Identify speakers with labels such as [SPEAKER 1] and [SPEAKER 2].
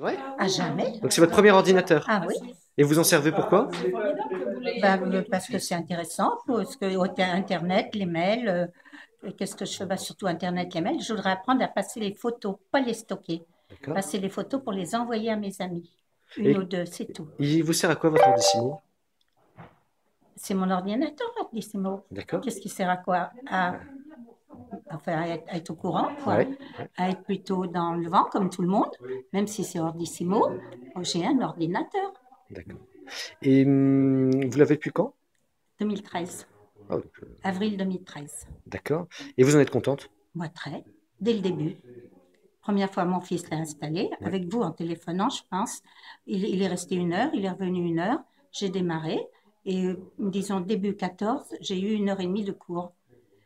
[SPEAKER 1] Ouais.
[SPEAKER 2] À jamais.
[SPEAKER 1] Donc c'est votre premier ordinateur.
[SPEAKER 2] Ah oui.
[SPEAKER 1] Et vous en servez pourquoi?
[SPEAKER 2] Parce que c'est intéressant, parce que Internet, les mails, qu'est-ce que je fais? Surtout Internet, les mails. Je voudrais apprendre à passer les photos, pas les stocker.
[SPEAKER 1] D'accord.
[SPEAKER 2] Passer les photos pour les envoyer à mes amis. Une ou
[SPEAKER 1] Et
[SPEAKER 2] deux, c'est tout.
[SPEAKER 1] il vous sert à quoi votre Ordissimo?
[SPEAKER 2] C'est mon ordinateur, Ordissimo.
[SPEAKER 1] D'accord.
[SPEAKER 2] Qu'est-ce qui sert à quoi? Enfin, à être au courant, quoi.
[SPEAKER 1] Ouais, ouais,
[SPEAKER 2] À être plutôt dans le vent, comme tout le monde. Même si c'est Ordissimo, j'ai un ordinateur.
[SPEAKER 1] d'accord. Et vous l'avez depuis quand?
[SPEAKER 2] 2013.
[SPEAKER 1] Ah, donc,
[SPEAKER 2] Avril 2013.
[SPEAKER 1] d'accord. Et vous en êtes contente?
[SPEAKER 2] Moi, très. Dès le début. Première fois, mon fils l'a installé,
[SPEAKER 1] Ouais.
[SPEAKER 2] avec vous en téléphonant, je pense. Il est resté 1 heure, il est revenu 1 heure. J'ai démarré et disons début 14, j'ai eu 1 heure et demie de cours.